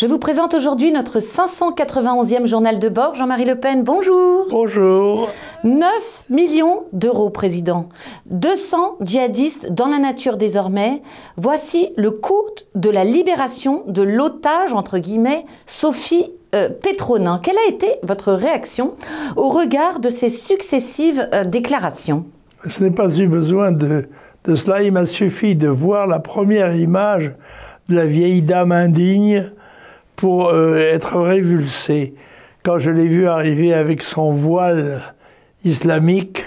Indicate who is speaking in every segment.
Speaker 1: Je vous présente aujourd'hui notre 591e journal de bord. Jean-Marie Le Pen, bonjour.
Speaker 2: Bonjour.
Speaker 1: 9 millions d'euros, Président. 200 djihadistes dans la nature désormais. Voici le coût de la libération de l'otage, entre guillemets, Sophie Petronin. Quelle a été votre réaction au regard de ces successives déclarations?
Speaker 2: Je n'ai pas eu besoin de cela. Il m'a suffi de voir la première image de la vieille dame indigne pour être révulsé. Quand je l'ai vue arriver avec son voile islamique,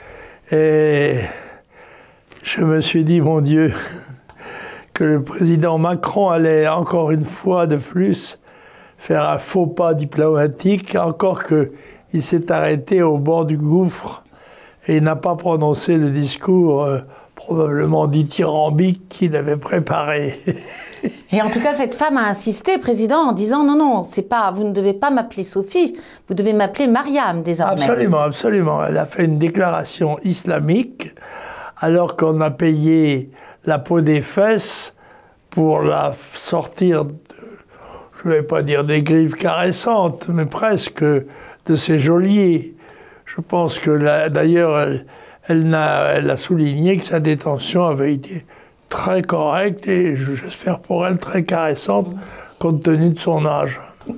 Speaker 2: et je me suis dit, mon Dieu, que le président Macron allait encore une fois de plus faire un faux pas diplomatique, encore qu'il s'est arrêté au bord du gouffre et n'a pas prononcé le discours probablement dithyrambique qu'il avait préparé.
Speaker 1: Et en tout cas, cette femme a insisté, Président, en disant « Non, non, c'est pas, vous ne devez pas m'appeler Sophie, vous devez m'appeler Mariam désormais. »
Speaker 2: Absolument, absolument. Elle a fait une déclaration islamique alors qu'on a payé la peau des fesses pour la sortir, je ne vais pas dire des griffes caressantes, mais presque de ses geôliers. Je pense que d'ailleurs, elle a souligné que sa détention avait été très correcte et j'espère pour elle très caressante compte tenu de son âge.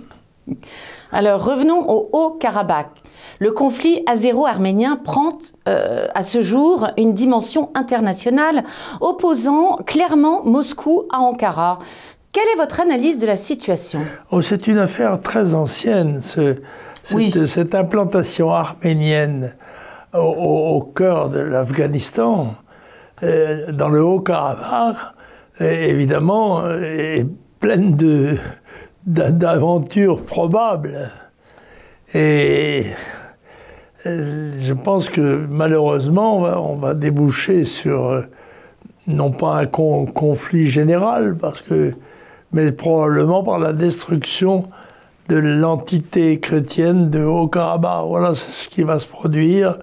Speaker 1: Alors revenons au Haut-Karabakh. Le conflit azéro-arménien prend à ce jour une dimension internationale, opposant clairement Moscou à Ankara. Quelle est votre analyse de la situation?
Speaker 2: Oh, c'est une affaire très ancienne, cette implantation arménienne au cœur de l'Afghanistan, dans le Haut-Karabakh, évidemment, est pleine d'aventures probables. Et je pense que malheureusement, on va déboucher sur, non pas un conflit général, mais probablement par la destruction de l'entité chrétienne de Haut-Karabakh. Voilà ce qui va se produire.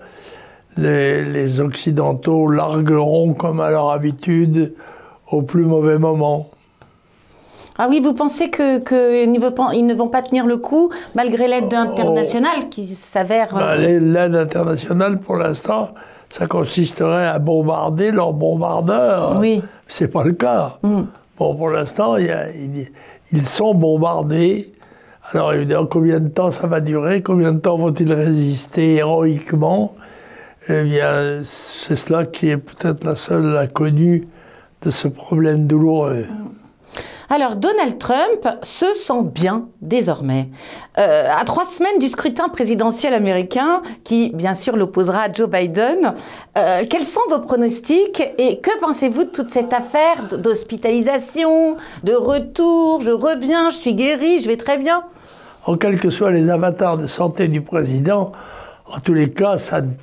Speaker 2: Les Occidentaux largueront, comme à leur habitude, au plus mauvais moment.
Speaker 1: Ah oui, vous pensez qu'ils ne vont pas tenir le coup, malgré l'aide internationale qui s'avère...
Speaker 2: L'aide internationale, pour l'instant, ça consisterait à bombarder leurs bombardeurs.
Speaker 1: Oui.
Speaker 2: C'est pas le cas. Bon, pour l'instant, ils sont bombardés. Alors évidemment, combien de temps ça va durer? Combien de temps vont-ils résister héroïquement? Eh bien, c'est cela qui est peut-être la seule inconnue de ce problème douloureux.
Speaker 1: Alors, Donald Trump se sent bien désormais. À 3 semaines du scrutin présidentiel américain, qui bien sûr l'opposera à Joe Biden, quels sont vos pronostics et que pensez-vous de toute cette affaire d'hospitalisation, de retour, je reviens, je suis guéri, je vais très bien?
Speaker 2: En quels que soient les avatars de santé du président, en tous les cas,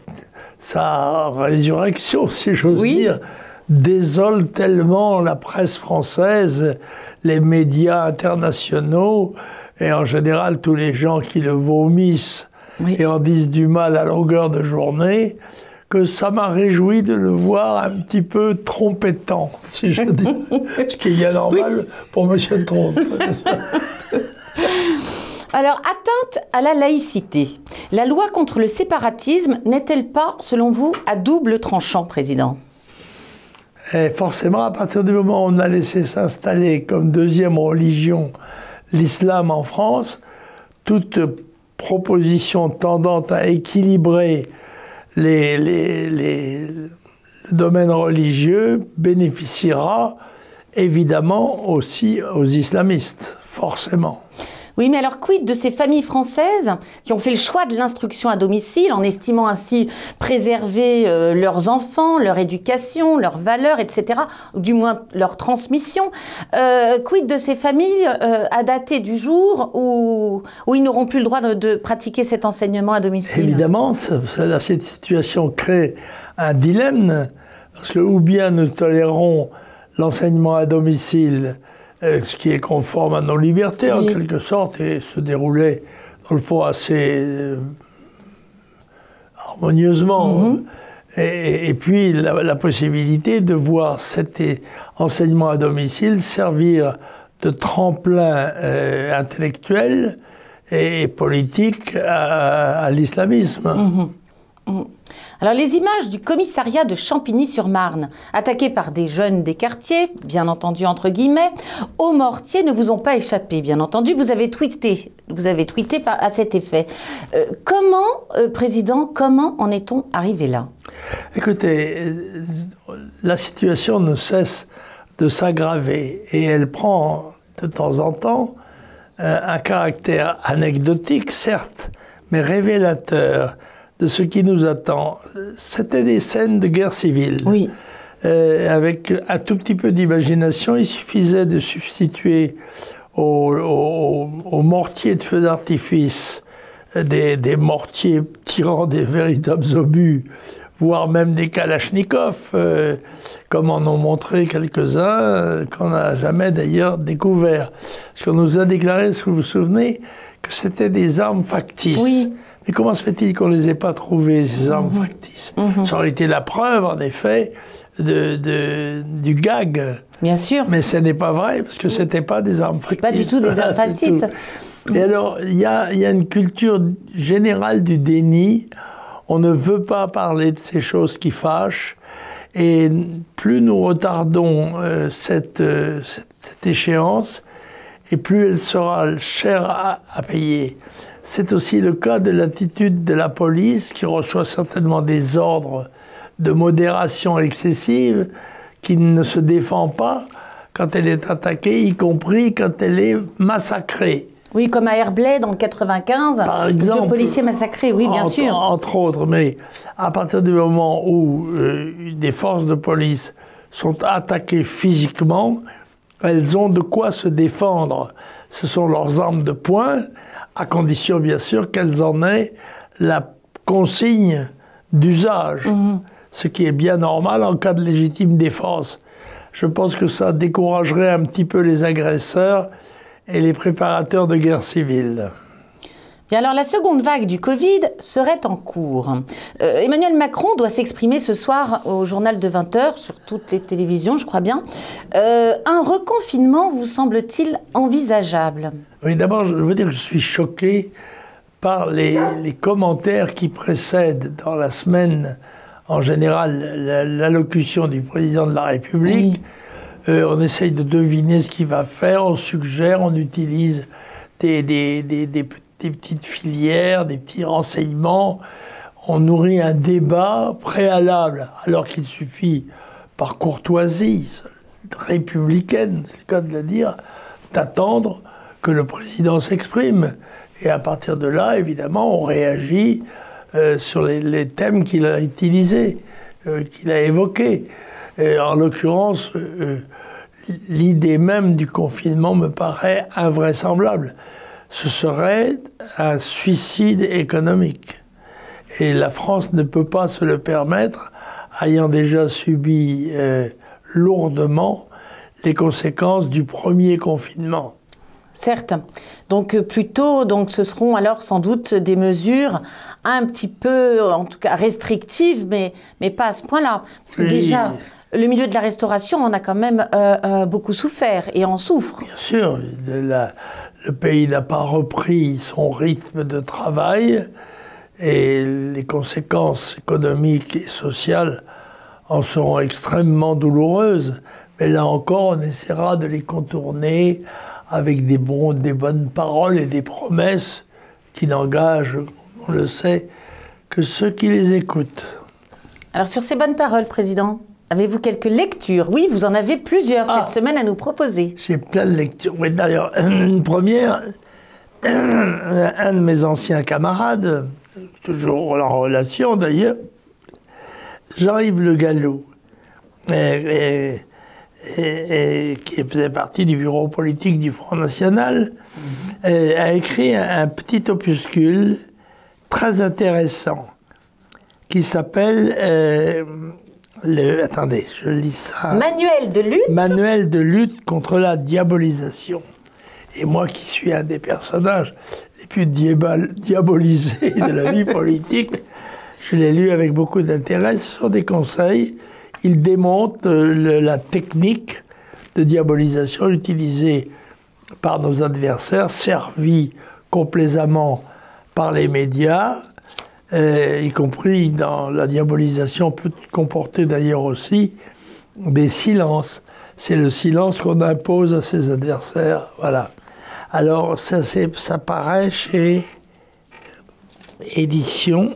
Speaker 2: sa résurrection, si j'ose dire, désole tellement la presse française, les médias internationaux et en général tous les gens qui le vomissent et en disent du mal à longueur de journée, que ça m'a réjoui de le voir un petit peu trompettant, si je dis, ce qui est bien normal pour M. Trump.
Speaker 1: Alors, atteinte à la laïcité, la loi contre le séparatisme n'est-elle pas, selon vous, à double tranchant, Président?
Speaker 2: Et forcément, à partir du moment où on a laissé s'installer comme deuxième religion l'islam en France, toute proposition tendant à équilibrer le domaine religieux bénéficiera évidemment aussi aux islamistes, forcément.
Speaker 1: Oui, mais alors quid de ces familles françaises qui ont fait le choix de l'instruction à domicile en estimant ainsi préserver leurs enfants, leur éducation, leurs valeurs, etc., ou du moins leur transmission. Quid de ces familles à dater du jour où ils n'auront plus le droit de pratiquer cet enseignement à domicile?
Speaker 2: Évidemment, cette situation crée un dilemme, parce que ou bien nous tolérons l'enseignement à domicile, ce qui est conforme à nos libertés, en quelque sorte, et se déroulait, dans le fond, assez harmonieusement. Et puis, la possibilité de voir cet enseignement à domicile servir de tremplin intellectuel et politique à l'islamisme.
Speaker 1: Alors les images du commissariat de Champigny-sur-Marne, attaqué par des jeunes des quartiers, bien entendu entre guillemets, au mortier ne vous ont pas échappé, bien entendu. Vous avez tweeté à cet effet. Président, comment en est-on arrivé là?
Speaker 2: Écoutez, la situation ne cesse de s'aggraver et elle prend de temps en temps un caractère anecdotique, certes, mais révélateur de ce qui nous attend. C'était des scènes de guerre civile.
Speaker 1: Oui.
Speaker 2: Avec un tout petit peu d'imagination, il suffisait de substituer aux mortiers de feu d'artifice des mortiers tirant des véritables obus, voire même des kalachnikovs, comme en ont montré quelques-uns, qu'on n'a jamais d'ailleurs découvert. Parce qu'on nous a déclaré, si vous vous souvenez, que c'était des armes factices.
Speaker 1: Oui.
Speaker 2: Mais comment se fait-il qu'on ne les ait pas trouvées, ces armes factices? Ça aurait été la preuve, en effet, du gag.
Speaker 1: Bien sûr.
Speaker 2: Mais ce n'est pas vrai, parce que ce n'était pas des armes factices.
Speaker 1: Pas du tout des armes factices.
Speaker 2: Et alors, il y a une culture générale du déni. On ne veut pas parler de ces choses qui fâchent. Et plus nous retardons cette échéance, et plus elle sera chère à payer. C'est aussi le cas de l'attitude de la police, qui reçoit certainement des ordres de modération excessive, qui ne se défend pas quand elle est attaquée, y compris quand elle est massacrée.
Speaker 1: Oui, comme à Herblay, dans le 95,
Speaker 2: par exemple,
Speaker 1: 2 policiers massacrés, oui, bien sûr.
Speaker 2: Entre autres, mais à partir du moment où des forces de police sont attaquées physiquement, elles ont de quoi se défendre. Ce sont leurs armes de poing, à condition, bien sûr, qu'elles en aient la consigne d'usage, ce qui est bien normal en cas de légitime défense. Je pense que ça découragerait un petit peu les agresseurs et les préparateurs de guerre civile.
Speaker 1: Bien alors, la seconde vague du Covid serait en cours. Emmanuel Macron doit s'exprimer ce soir au journal de 20h, sur toutes les télévisions, je crois bien. Un reconfinement vous semble-t-il envisageable?
Speaker 2: Oui, d'abord, je veux dire que je suis choqué par les commentaires qui précèdent dans la semaine, en général, l'allocution du président de la République. Oui. On essaye de deviner ce qu'il va faire, on suggère, on utilise des petites filières, des petits renseignements. On nourrit un débat préalable, alors qu'il suffit, par courtoisie républicaine, c'est le cas de le dire, d'attendre que le président s'exprime. Et à partir de là, évidemment, on réagit sur les thèmes qu'il a utilisés, qu'il a évoqués. En l'occurrence, l'idée même du confinement me paraît invraisemblable. Ce serait un suicide économique. Et la France ne peut pas se le permettre, ayant déjà subi lourdement les conséquences du premier confinement.
Speaker 1: Certes. Donc plutôt, ce seront alors sans doute des mesures un petit peu, en tout cas restrictives, mais pas à ce point-là. Parce que déjà, le milieu de la restauration en a quand même beaucoup souffert et en souffre.
Speaker 2: Bien sûr, le pays n'a pas repris son rythme de travail et les conséquences économiques et sociales en seront extrêmement douloureuses. Mais là encore, on essaiera de les contourner avec des bonnes paroles et des promesses qui n'engagent, on le sait, que ceux qui les écoutent.
Speaker 1: Alors sur ces bonnes paroles, Président, avez-vous quelques lectures? Oui, vous en avez plusieurs cette semaine à nous proposer.
Speaker 2: J'ai plein de lectures. Oui, d'ailleurs, une première, un de mes anciens camarades, toujours en relation d'ailleurs, Jean-Yves Le Gallou, qui faisait partie du bureau politique du Front National, a écrit un petit opuscule très intéressant qui s'appelle... attendez, je lis ça.
Speaker 1: Manuel de lutte.
Speaker 2: Manuel de lutte contre la diabolisation. Et moi qui suis un des personnages les plus diabolisés de la vie politique, je l'ai lu avec beaucoup d'intérêt. Ce sont des conseils. Il démontre la technique de diabolisation utilisée par nos adversaires, servis complaisamment par les médias, y compris dans la diabolisation, peut comporter d'ailleurs aussi des silences. C'est le silence qu'on impose à ses adversaires. Voilà. Alors, ça paraît chez Édition.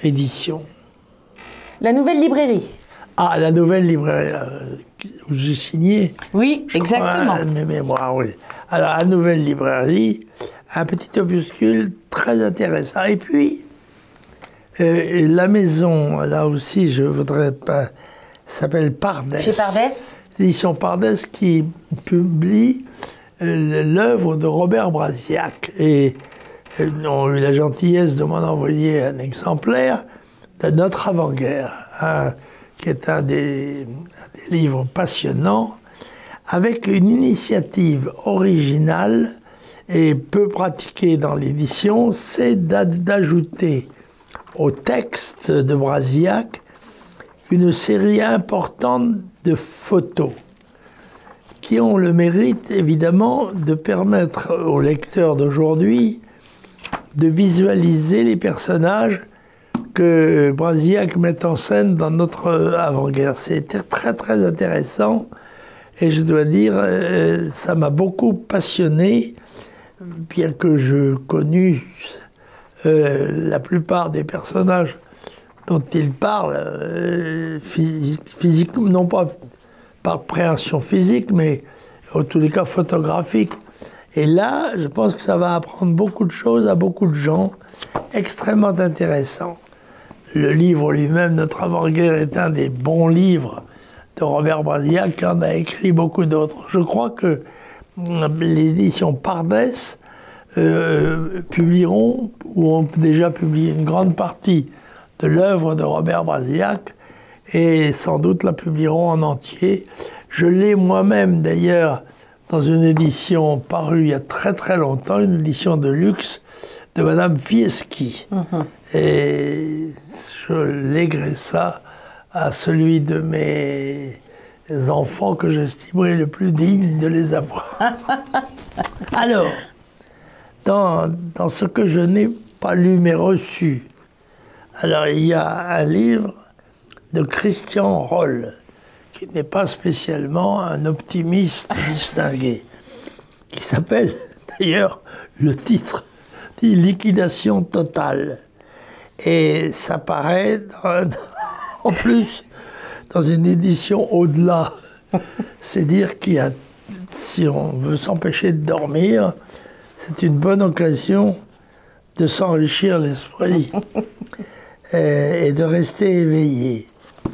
Speaker 1: La Nouvelle Librairie.
Speaker 2: Ah, la Nouvelle Librairie, où j'ai signé.
Speaker 1: Oui, exactement.
Speaker 2: Mes mémoires, oui. Alors, la Nouvelle Librairie, un petit opuscule très intéressant. Et puis, la maison, là aussi, je voudrais pas, s'appelle Pardès.
Speaker 1: Chez Pardès.
Speaker 2: L'édition Pardès qui publie l'œuvre de Robert Brasiac. Et ils ont eu la gentillesse de m'en envoyer un exemplaire de Notre avant-guerre, qui est un des livres passionnants, avec une initiative originale et peu pratiquée dans l'édition, c'est d'ajouter au texte de Brasiac une série importante de photos qui ont le mérite, évidemment, de permettre aux lecteurs d'aujourd'hui de visualiser les personnages que Brasiac met en scène dans Notre avant-guerre. C'était très, très intéressant. Et je dois dire, ça m'a beaucoup passionné, bien que je connus la plupart des personnages dont il parle, physiquement, non pas par préhension physique, mais en tous les cas photographique. Et là, je pense que ça va apprendre beaucoup de choses à beaucoup de gens, extrêmement intéressant. Le livre lui-même, Notre avant-guerre, est un des bons livres de Robert Brasiac, qui en a écrit beaucoup d'autres. Je crois que l'édition Pardès publieront, ou ont déjà publié une grande partie de l'œuvre de Robert Brasiac, et sans doute la publieront en entier. Je l'ai moi-même d'ailleurs dans une édition parue il y a très très longtemps, une édition de luxe de Madame Fieschi. Et je léguerai ça à celui de mes enfants que j'estimerais le plus digne de les avoir. Alors, dans ce que je n'ai pas lu mais reçu, alors il y a un livre de Christian Roll, qui n'est pas spécialement un optimiste distingué, qui s'appelle, d'ailleurs, le titre dit « Liquidation totale ». Et ça paraît, en plus, dans une édition au-delà. C'est dire qu'il y a, si on veut s'empêcher de dormir, c'est une bonne occasion de s'enrichir l'esprit et de rester éveillé.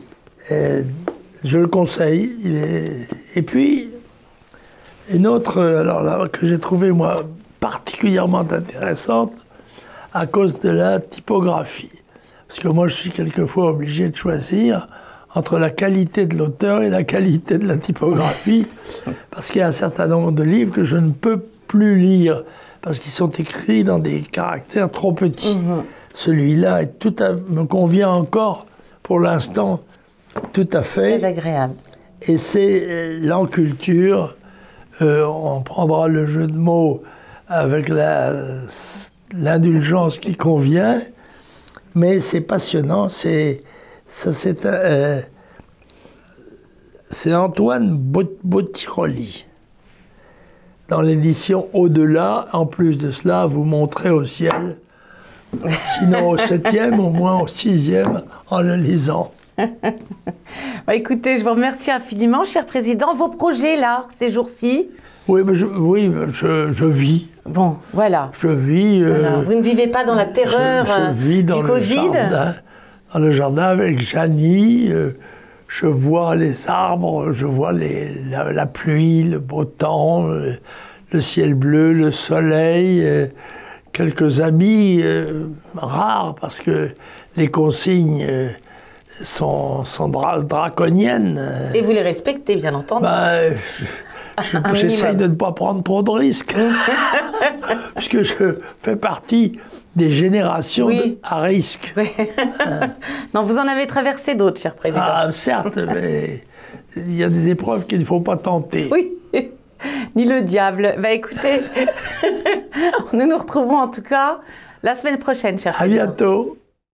Speaker 2: Je le conseille. Et puis, une autre, alors là, que j'ai trouvée, moi, particulièrement intéressante, à cause de la typographie. Parce que moi, je suis quelquefois obligé de choisir entre la qualité de l'auteur et la qualité de la typographie, parce qu'il y a un certain nombre de livres que je ne peux plus lire, parce qu'ils sont écrits dans des caractères trop petits. Celui-là me convient encore, pour l'instant, tout à fait.
Speaker 1: Très agréable.
Speaker 2: Et c'est l'enculture. On prendra le jeu de mots avec l'indulgence qui convient, mais c'est passionnant. C'est Antoine Bottiroli. Dans l'édition Au-delà, en plus de cela, vous montrez au ciel, sinon au 7e, au moins au 6e, en le lisant.
Speaker 1: Bah, écoutez, je vous remercie infiniment, cher Président. Vos projets, là, ces jours-ci?
Speaker 2: Oui, mais je vis.
Speaker 1: Bon, voilà.
Speaker 2: Je vis.
Speaker 1: Voilà. Vous ne vivez pas dans la terreur
Speaker 2: je vis dans
Speaker 1: du Covid?
Speaker 2: Dans le jardin avec Janie. Je vois les arbres, je vois la pluie, le beau temps, le ciel bleu, le soleil. Quelques amis rares, parce que les consignes sont draconiennes.
Speaker 1: Et vous les respectez, bien entendu.
Speaker 2: J'essaye de ne pas prendre trop de risques, puisque je fais partie des générations à risque.
Speaker 1: Oui. Non, vous en avez traversé d'autres, cher Président.
Speaker 2: Ah, certes, mais il y a des épreuves qu'il ne faut pas tenter.
Speaker 1: Oui. ni le diable. Bah écoutez, nous nous retrouvons en tout cas la semaine prochaine, cher
Speaker 2: À bientôt.